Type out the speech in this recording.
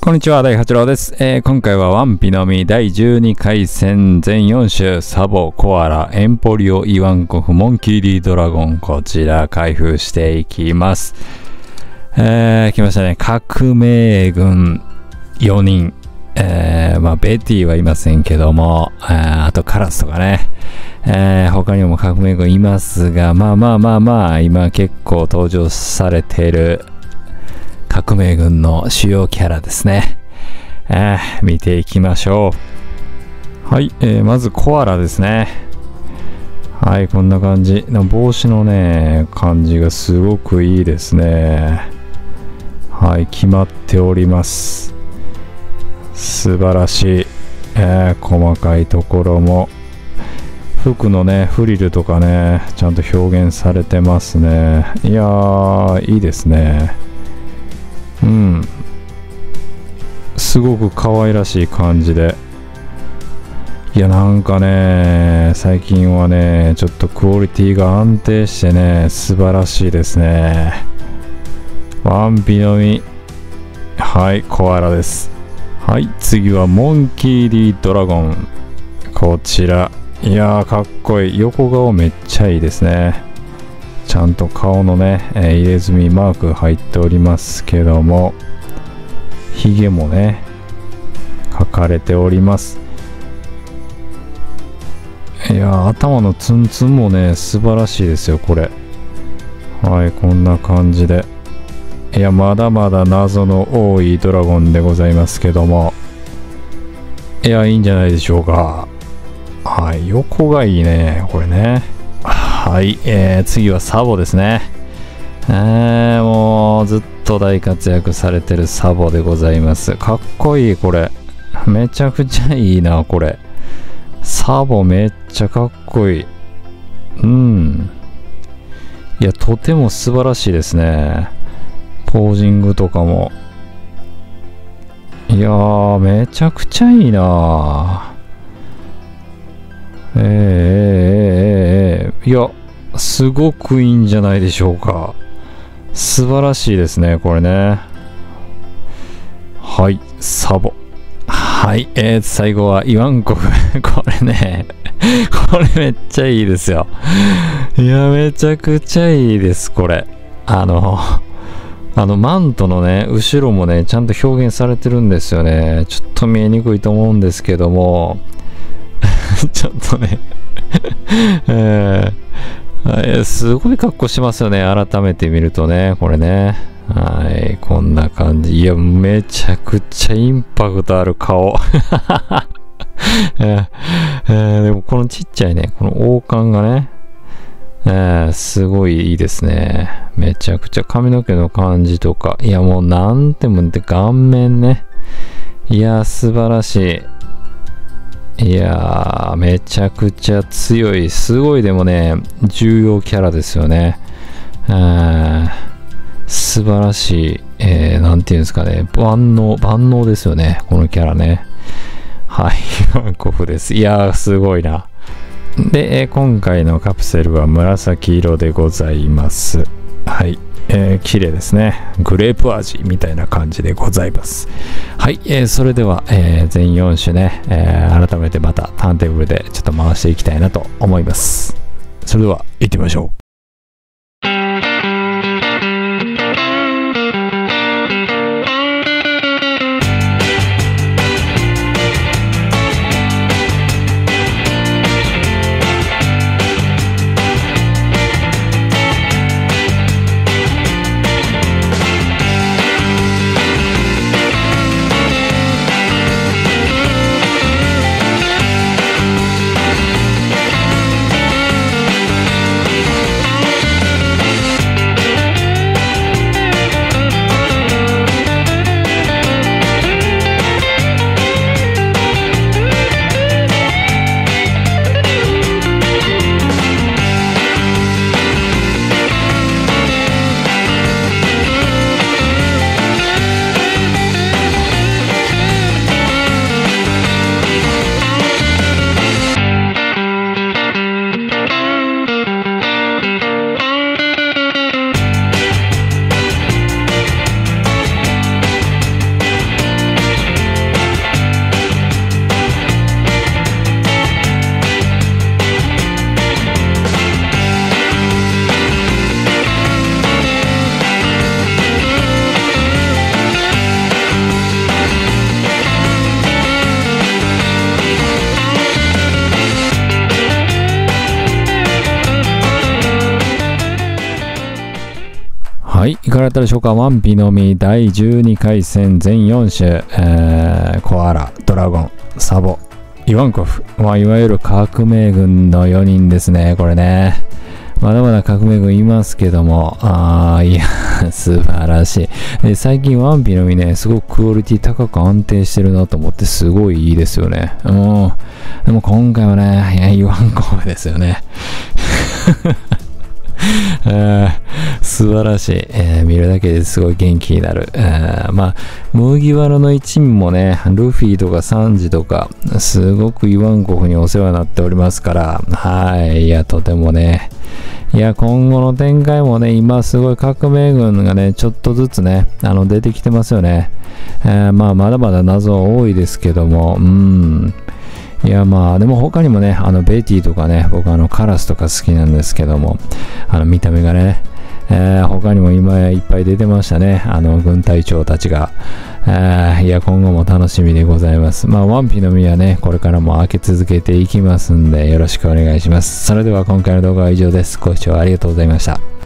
こんにちは、大八郎です。今回はワンピのみ第12回戦全4種サボ、コアラ、エンポリオ、イワンコフ、モンキー・ディ・ドラゴン、こちら開封していきます。来ましたね。革命軍4人。ベティはいませんけども、あとカラスとかね。他にも革命軍いますが、今結構登場されている革命軍の主要キャラですね。見ていきましょう。はい、まずコアラですね。はい、こんな感じ。帽子のね、感じがすごくいいですね。はい、決まっております。素晴らしい。細かいところも。服のね、フリルとかね、ちゃんと表現されてますね。いやー、いいですね。すごく可愛らしい感じで、いやなんかね最近はねちょっとクオリティが安定してね素晴らしいですね。ワンピのみ、はい、コアラです。はい、次はモンキー・ディ・ドラゴン、こちら、いやーかっこいい。横顔めっちゃいいですね。ちゃんと顔のね、入れ墨マーク入っておりますけども、ヒゲもね描かれております。いや頭のツンツンもね素晴らしいですよこれ。はい、こんな感じで、いやまだまだ謎の多いドラゴンでございますけども、いやいいんじゃないでしょうか。はい、横がいいねこれね。はい、次はサボですね。もうずっと大活躍されてるサボでございます。かっこいいこれ。めちゃくちゃいいなこれ。サボめっちゃかっこいい。いやとても素晴らしいですね。ポージングとかも。いやーめちゃくちゃいいな。いやすごくいいんじゃないでしょうか。素晴らしいですねこれね。はい、サボ。はい、最後はイワンコフこれねこれめっちゃいいですよ。いやめちゃくちゃいいですこれ。マントのね後ろもねちゃんと表現されてるんですよね。ちょっと見えにくいと思うんですけどもちょっとねすごい格好しますよね改めて見るとねこれね。はい、こんな感じ。いやめちゃくちゃインパクトある顔でもこのちっちゃいねこの王冠がね、すごいいいですね。めちゃくちゃ髪の毛の感じとか、いやもうなんてもんで顔面ね、いや素晴らしい。いやーめちゃくちゃ強い。すごいでもね重要キャラですよね。素晴らしい、なんていうんですかね、万能ですよねこのキャラね。はいイワンコフです。いやーすごいな。で、今回のカプセルは紫色でございます。はい、綺麗ですね。グレープ味みたいな感じでございます。はい、それでは、全4種ね、改めてまたターンテーブルでちょっと回していきたいなと思います。それでは行ってみましょう。 はい、いかがだったでしょうか。ワンピの実第12回戦全4種、コアラ、ドラゴン、サボ、イワンコフ、いわゆる革命軍の4人ですね、これね。まだまだ革命軍いますけども、いや、素晴らしい。で、最近ワンピの実ね、すごくクオリティ高く安定してるなと思って、すごいいいですよね。でも今回はね、イワンコフですよね。素晴らしい、見るだけですごい元気になる。麦わらの一味もね、ルフィとかサンジとか、すごくイワンコフにお世話になっておりますから、はい、いや、とてもね、いや、今後の展開もね、今すごい革命軍がね、ちょっとずつね、出てきてますよね。まだまだ謎多いですけども、いやでも他にもね、ベティとかね、僕カラスとか好きなんですけども、見た目がね、他にも今いっぱい出てましたね、軍隊長たちが。いや、今後も楽しみでございます。ワンピの実はね、これからも開け続けていきますんで、よろしくお願いします。それでは今回の動画は以上です。ご視聴ありがとうございました。